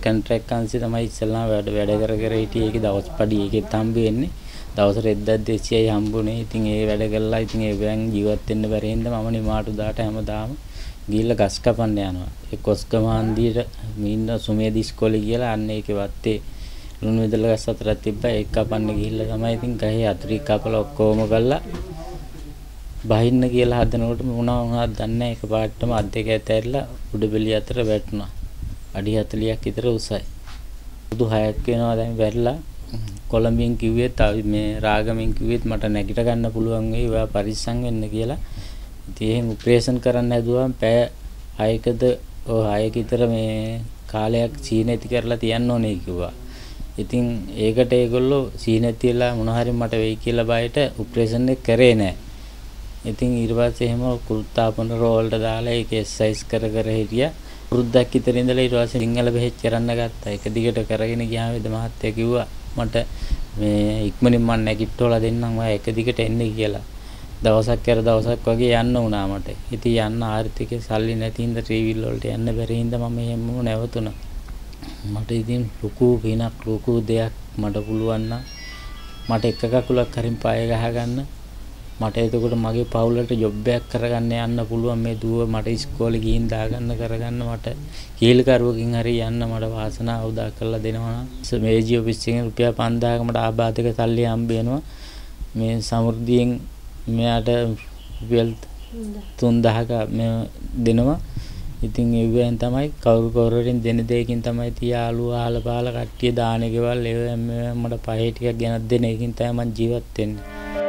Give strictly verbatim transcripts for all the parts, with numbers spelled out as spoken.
Contract අංශය තමයි ඉස්සෙල්ලා වැඩ වැඩ කර කර හිටියේ. ඒකේ දවස් පඩි ඒකෙත් හම්බ වෙන්නේ. දවස් රෙද්දක් දෙසියයි හම්බුනේ. ඉතින් ඒ වැඩ කළා. ඉතින් ඒ බෑන් ජීවත් වෙන්න බැරි හින්දා මම නිමාටු දාට හැමදාම ගිහිල්ලා ගස් කපන්න යනවා. ඒ කොස්කම හන්දියට මින්න සුමේද ඉස්කෝලේ කියලා අන්න ඒකේ වත්තේ ලුණු විදලා ගස් හතරක් තිබ්බා. ඒක කපන්න ගිහිල්ලා තමයි ඉතින් ගහේ අතුරි කපලා ඔක්කොම කළා. බහින්න කියලා හදනකොට මොනවා වුණාද දන්නේ නැහැ. එකපාරටම අත් දෙක ඇතැරිලා උඩබෙලිය අතර වැටුණා. අඩි හතළියක් විතර උසයි. සුදු හයක් වෙනවා දැන් වැරලා. කොළඹින් කිව්වෙත් මේ රාගමින් කිව්වෙත් මට නැගිට ගන්න පුළුවන් වෙයි. ඔයා පරිස්සම් වෙන්න කියලා. ඉතින් එහෙන් ඔපරේෂන් කරන්න හැදුවා. පැය හයකද ඔය හයක විතර මේ කාලයක් සීනති කරලා තියන්න ඕනේ කිව්වා. ඉතින් ඒකට ඒගොල්ලෝ සීනති තියලා මොන හරි මට වෙයි කියලා බයට ඔපරේෂන් එක කරේ නැහැ. ඉතින් ඊට පස්සේ එහෙම කුල්තාපන රෝල්ට දාලා ඒක එක්සර්සයිස් කර කර හිටියා. වෘද්ධක් විතර ඉඳලා ඊට පස්සේ සිංහල බෙහෙත් කරන්න ගත්තා. ඒක දිගට කරගෙන ගියාම වෙද මහත්තයා කිව්වා මට මේ ඉක්මනින් මම නැගිට්ටෝලා දෙන්නම් ඔයා එක දිගට එන්න කියලා. දවසක් කර දවසක් වගේ යන්න වුණා මට. ඉතින් යන්න ආර්ථිකේ සල්ලි නැති හින්දා ට්‍රැවල් වලට යන්න බැරි හින්දා මම එහෙම නැවතුණා. මට ඉතින් ලොකු පිනක් ලොකු දෙයක් මට පුළුවන් නම් මට එක කකුලක් හරින් පාය ගහ ගන්න. මට එතකොට මගේ පවුලට ජොබ් එකක් කරගන්න යන්න පුළුවන්. මේ දුව මට ඉස්කෝලේ ගිහින් දාගන්න කරගන්න මට කීලකරුවකින් හරි යන්න මට වාසනාව උදා කරලා දෙනවා නම් මේජි ඔෆිස් එකෙන් රුපියල් පන්දාහක මට ආබාධක සල්ලි හම්බ වෙනවා. මේ සමෘද්ධියෙන් මෙයාට රුපියල් තුන්දාහක මේ දෙනවා. ඉතින් ඒ වෙන් තමයි කවුරු කවුරුරින් දෙන දෙයකින් තමයි තියාලු ආල පාල කට්ටිය දාන එකවල් ඒ මට පහේ ටිකක් ගෙනත් දෙන එකකින් තමයි මම ජීවත් වෙන්නේ.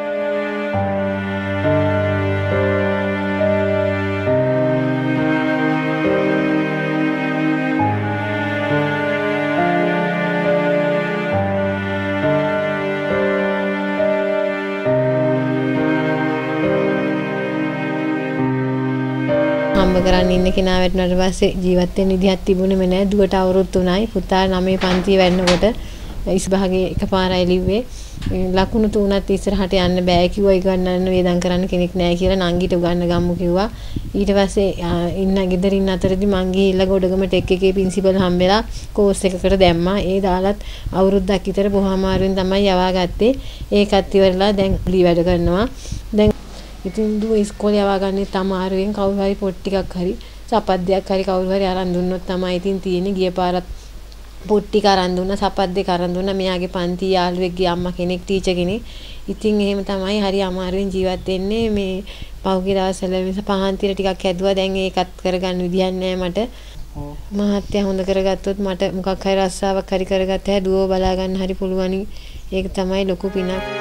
හම්බ කරන් ඉන්න කෙනා වැටුණාට පස්සේ ජීවත් වෙන්න විදිහක් තිබුණේම නැහැ. දුවට අවුරුදු තුනයි. පුතා නවයේ පන්තියේ වැඩනකොට ඉස්භාගේ එකපාරයි ලිව්වේ. ලකුණු තුනත් ඉස්සරහට යන්න බෑ කිව්වා. ඉගන්නන්න වේදම් කරන්න කෙනෙක් නැහැ කියලා නංගිට උගන්න ගම්මු කිව්වා. ඊට පස්සේ ඉන්න ගෙදරින් අතරදී මං ගිහිල්ලා ගොඩගම ටෙක් එකේ ප්‍රින්සිපල් හම්බෙලා කෝස් එකකට දැම්මා. ඒ දාලත් අවුරුද්දක් විතර බොහොම අමාරුවෙන් තමයි යවා ගත්තේ. ඒකත් ඉවරලා දැන් ලී වැඩ කරනවා. දැන් ඉතින් දුව ඉස්කෝලේ යවා ගන්නෙත් අමාරුවෙන් කවුරු හරි පොත් ටිකක් හරි සපද්දයක් හරි කවුරු හරි අරන් දුන්නොත් තමයි ඉතින් තියෙන්නේ. ගිය පාරත් පොත් ටික අරන් දුන්නා, සපද්දේ අරන් දුන්නා. මෙයාගේ පන්ති යාළුවෙක්ගේ අම්මා කෙනෙක් ටීචර් කෙනෙක්. ඉතින් එහෙම තමයි හරි අමාරුවෙන් ජීවත් වෙන්නේ. මේ පහුගිය දවස්වල මිස පහන් තිර ටිකක් හැදුවා. දැන් ඒකත් කරගන්න විදියක් නැහැ මට. මහත්තයා හොඳ කරගත්තොත් මට මොකක් හරි රස්සාවක් හරි කරගත්තා දුව බලා ගන්න හරි පුළුවනි. ඒක තමයි ලොකු පිනක්.